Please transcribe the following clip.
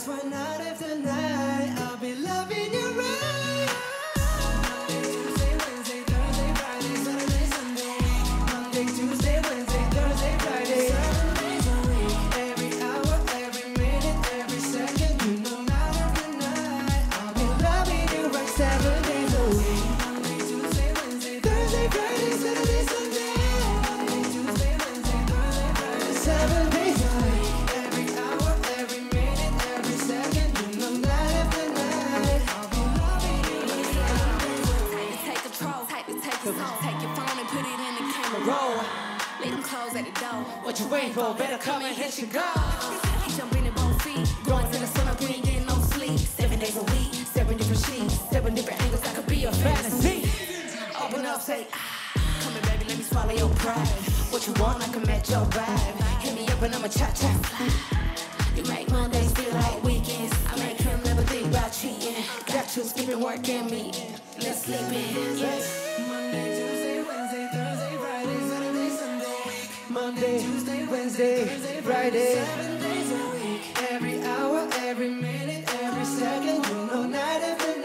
swear night after night I'll be loving you right. Monday, Tuesday, Wednesday, Thursday, Friday, Saturday, Sunday. Monday, Tuesday, Wednesday, Thursday, Friday. 7 days a week. Every hour, every minute, every second. You know night after night I'll be loving you right 7 days a week. Monday, Tuesday, Wednesday, Thursday, Friday, Saturday, Sunday. Monday, Tuesday, Wednesday, Thursday, Friday. 7 days a week. Every hour, every minute, every second. You know night after night I'll be loving you right 7 days a week. Take control, take control. Take your phone and put it in the camera roll. Leave them clothes at the door. What you waiting for? Better come and hit your goal. He jumping in both feet. Going to the sun up, we ain't getting no sleep. 7 days a week, 7 different sheets, 7 different angles. I could be your fantasy. Open up, say come here, baby, let me swallow your pride. What you want, I can match your vibe. Hit me up and I'ma cha-cha fly. You make Mondays feel like weekends. I make him never think about cheating. Got you skipping work and me. Let's sleep in, yes. Monday, Tuesday, Wednesday, Thursday, Friday, Saturday, Sunday. Monday, Tuesday, Wednesday, Thursday, Friday. 7 days a week. Every hour, every minute, every second. You know night after